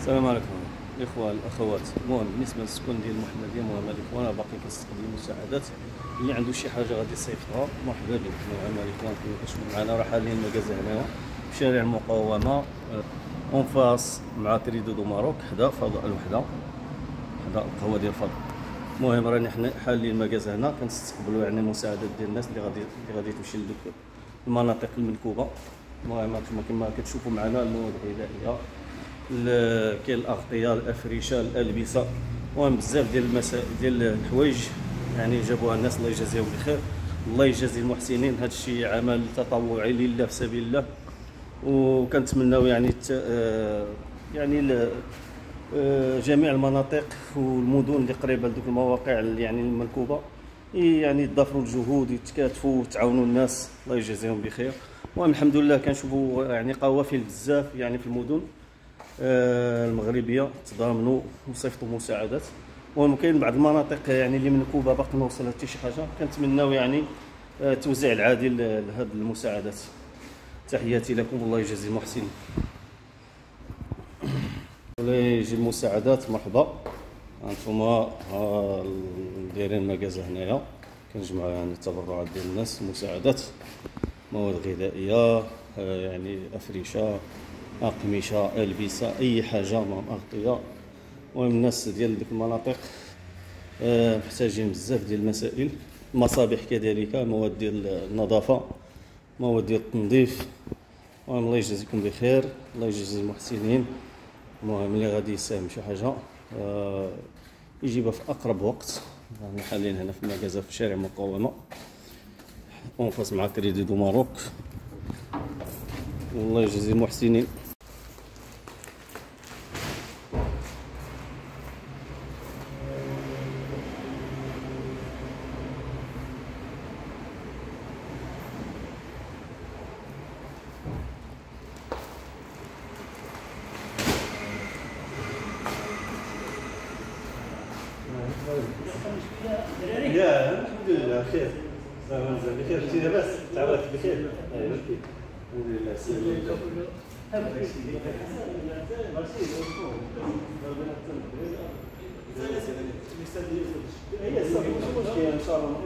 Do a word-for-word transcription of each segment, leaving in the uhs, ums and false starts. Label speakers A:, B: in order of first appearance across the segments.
A: السلام عليكم الاخوه الاخوات. المهم بالنسبه للسكن ديال المحمديه، المهم الاخوان باقي كنستقبل المساعدات. اللي عنده شي حاجه غادي يصيفطها مرحبا بك. المهم الاخوان كما كتشوفوا معنا راه حاليا المكازا هنايا في شارع المقاومه اون فاس مع تريدو دو ماروك، حدا فضاء الوحده، حدا القهوه ديال فضاء. المهم راني حنا حاليا المكازا هنا كنستقبلوا يعني المساعدات ديال الناس اللي غادي اللي غادي تمشي لدوك المناطق المنكوبه. المهم كما كتشوفوا معنا المواد الغذائيه، كاين الاغطيه، الافرشه، الالبسه، المهم بزاف ديال المسائل ديال الحوايج يعني جابوها الناس، الله يجازيهم بخير. الله يجازي المحسنين. هذا الشيء عمل تطوعي لله في سبيل الله، وكنتمناو يعني يعني جميع المناطق والمدن اللي قريبه لدوك المواقع يعني المنكوبه يعني يضافروا الجهود، يتكاتفوا ويتعاونوا الناس، الله يجازيهم بخير. المهم الحمد لله كنشوفوا يعني قوافل بزاف يعني في المدن المغربيه تضامنوا وصيفطوا مساعدات. المهم كاين بعض المناطق يعني اللي منكوبه باقي ما وصلت حتى شي حاجه، كنتمناو يعني التوزيع العادل لهذه المساعدات. تحياتي لكم، الله يجازي المحسنين. ولا يجي المساعدات مرحبا، هانتوما دايرين المكازا هنايا كنجمعوا يعني التبرعات ديال الناس، مساعدات، مواد غذائيه يعني افرشه، اقمشه، البسه، اي حاجه، المهم اغطيه. المهم الناس ديال ديك المناطق محتاجين بزاف ديال المسائل، المصابيح كذلك، مواد ديال النظافه، مواد ديال التنظيف. المهم الله يجازيكم بخير، الله يجازي المحسنين. المهم اللي غادي يساهم شي حاجه يجيبها في اقرب وقت. يعني حاليا هنا في المكازا في شارع المقاومه اون فاس مع كريدي دو ماروك، والله يجازي المحسنين. يا الحمد لله بخير، مازال بخير. انت لاباس؟ تعاودت بخير؟ ايوا الحمد لله. هي صافي ماشي مشكل ان شاء الله.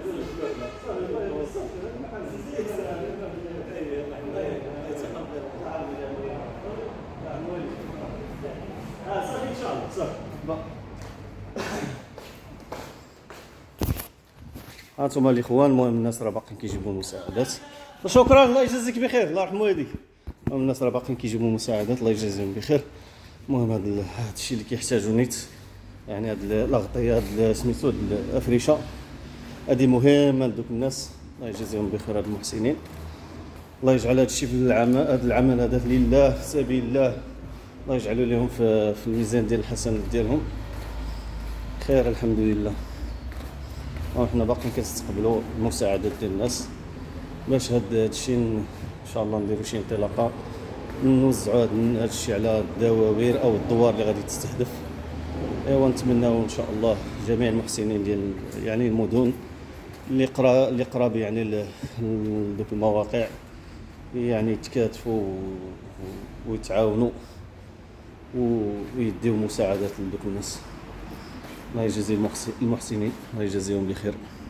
A: اه صافي ان شاء الله صافي. هانتوما الاخوان، المهم الناس راه باقيين كيجيبوا المساعدات. شكرا، الله يجازيك بخير، الله يرحم والديك. المهم الناس راه باقيين كيجيبوا مساعدات، الله يجازيهم بخير. المهم هذا هذا الشيء اللي كيحتاجو نيت يعني هاد الاغطيه، هاد سميتو هاد الافرشه، هادي مهمه لدوك الناس، الله يجازيهم بخير هاد المحسنين. الله يجعل هذا الشيء في العمل، هذا العمل هذا لله في سبيل الله، الله يجعلوا لهم في, في الميزان ديال الحسنات ديالهم خير. الحمد لله. وحنا باقيين كنستقبلوا المساعدات ديال الناس باش هذا الشيء ان شاء الله نديروا شي انطلاقه نوزعوا هذا الشيء على الدواوير او الدوار اللي غادي تستهدف. ايوا نتمناو ان شاء الله جميع المحسنين ديال يعني المدن اللي قرا اللي قراب يعني لدوك المواقع يعني يتكاتفوا ويتعاونوا ويديو مساعدات لدوك الناس. الله يجازي المحسنين، الله يجازيهم بخير.